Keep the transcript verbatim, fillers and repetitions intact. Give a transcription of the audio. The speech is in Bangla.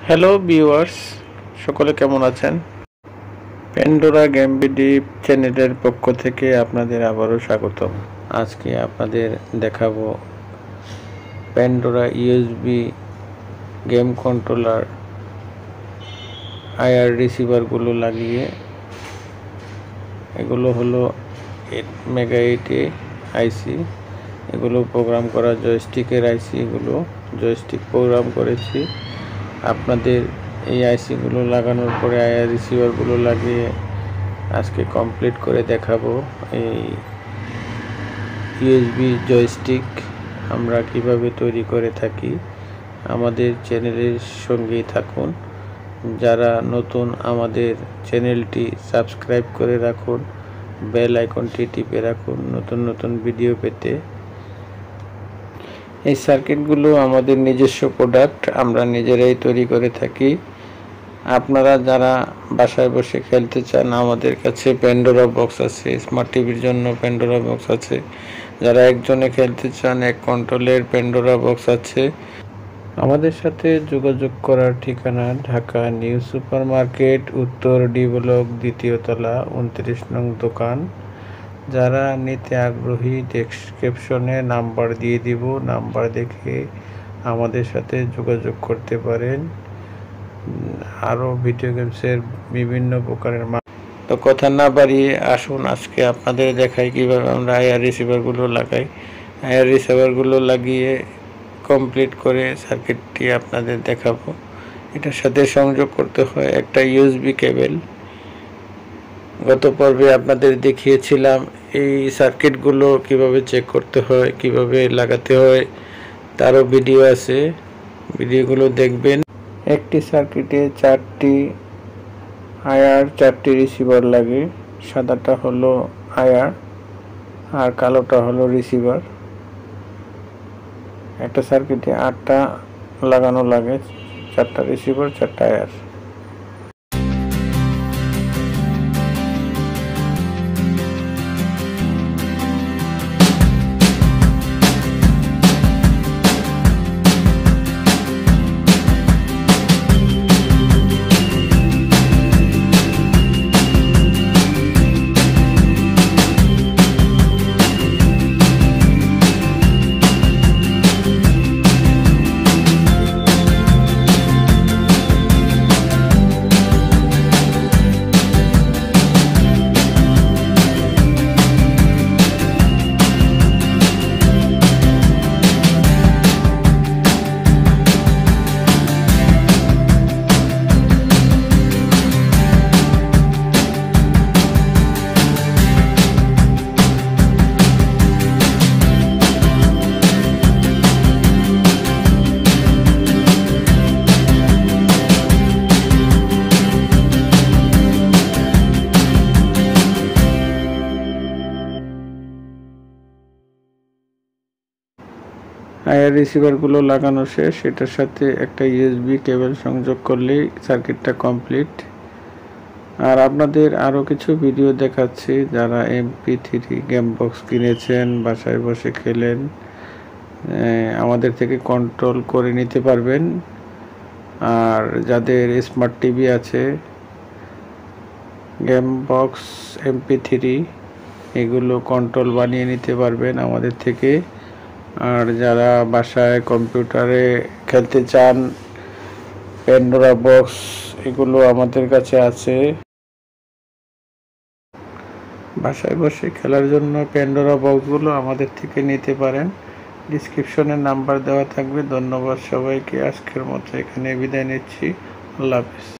হ্যালো ভিউয়ার্স, সকলে কেমন আছেন? প্যান্ডোরা গেম বিডি চ্যানেলের পক্ষ থেকে আপনাদের আবারও স্বাগতম। আজকে আপনাদের দেখাবো Pandora USB game controller IR রিসিভারগুলো লাগিয়ে, এগুলো হলো ATmega eight A IC, এগুলো প্রোগ্রাম করা জয়স্টিকের আইসি, এগুলো জয়স্টিক প্রোগ্রাম করেছি। আপনাদের এই আইসিগুলো লাগানোর পরে আইআর রিসিভারগুলো লাগিয়ে আজকে কমপ্লিট করে দেখাবো এই ইউএসবি জয়স্টিক আমরা কিভাবে তৈরি করে থাকি। আমাদের চ্যানেলের সঙ্গেই থাকুন। যারা নতুন, আমাদের চ্যানেলটি সাবস্ক্রাইব করে রাখুন, বেল আইকনটি টিপে রাখুন নতুন নতুন ভিডিও পেতে। এই সার্কিটগুলো আমাদের নিজস্ব প্রোডাক্ট, আমরা নিজেরাই তৈরি করে থাকি। আপনারা যারা বাসায় বসে খেলতে চান, আমাদের কাছে প্যান্ডোরা বক্স আছে, স্মার্ট টিভির জন্য প্যান্ডোরা বক্স আছে। যারা একজনে খেলতে চান, এক কন্ট্রোলের প্যান্ডোরা বক্স আছে। আমাদের সাথে যোগাযোগ করার ঠিকানা ঢাকা নিউ সুপার মার্কেট, উত্তর ডি ব্লক, দ্বিতীয় তলা, উনত্রিশ নং দোকান। যারা নিতে আগ্রহী, ডেসক্রিপশনে নাম্বার দিয়ে দিব, নাম্বার দেখে আমাদের সাথে যোগাযোগ করতে পারেন। আরও ভিডিও গেমসের বিভিন্ন প্রকারের মা তো কথা না বাড়িয়ে আসুন আজকে আপনাদের দেখাই কীভাবে আমরা আইআর রিসিভারগুলো লাগাই। আইআর রিসিভারগুলো লাগিয়ে কমপ্লিট করে সার্কিটটি আপনাদের দেখাবো। এটার সাথে সংযোগ করতে হয় একটা ইউএসবি কেবল। গত পর্বে আপনাদের দেখিয়েছিলাম এই সার্কিটগুলো কিভাবে চেক করতে হয়, কিভাবে লাগাতে হয়, তারও ভিডিও আছে, ভিডিওগুলো দেখবেন। একটি সার্কিটে চারটি আইআর, চারটি রিসিভার লাগে। সাদাটা হলো আইআর আর কালোটা হলো রিসিভার। একটা সার্কিটে আটটা লাগানো লাগে, চারটা রিসিভার, চারটা আইআর। আইআর রিসিভারগুলো লাগানো শেষ। এটার সাথে একটা ইউএসবি কেবল সংযোগ করলেই সার্কিটটা কমপ্লিট। আর আপনাদের আরও কিছু ভিডিও দেখাচ্ছি। যারা এমপি থ্রি গেম বক্স কিনেছেন, বাসায় বসে খেলেন, আমাদের থেকে কন্ট্রোল করে নিতে পারবেন। আর যাদের স্মার্ট টিভি আছে, গেম বক্স, এমপি থ্রি, এগুলো কন্ট্রোল বানিয়ে নিতে পারবেন আমাদের থেকে। আর যারা বাসায় কম্পিউটারে খেলতে চান, প্যান্ডোরা বক্স, এগুলো আমাদের কাছে আছে। বাসায় বসে খেলার জন্য প্যান্ডোরা বক্সগুলো আমাদের থেকে নিতে পারেন। ডিসক্রিপশনে নাম্বার দেওয়া থাকবে। ধন্যবাদ সবাইকে। আজকের মতো এখানে বিদায় নিচ্ছি। আল্লাহ হাফেজ।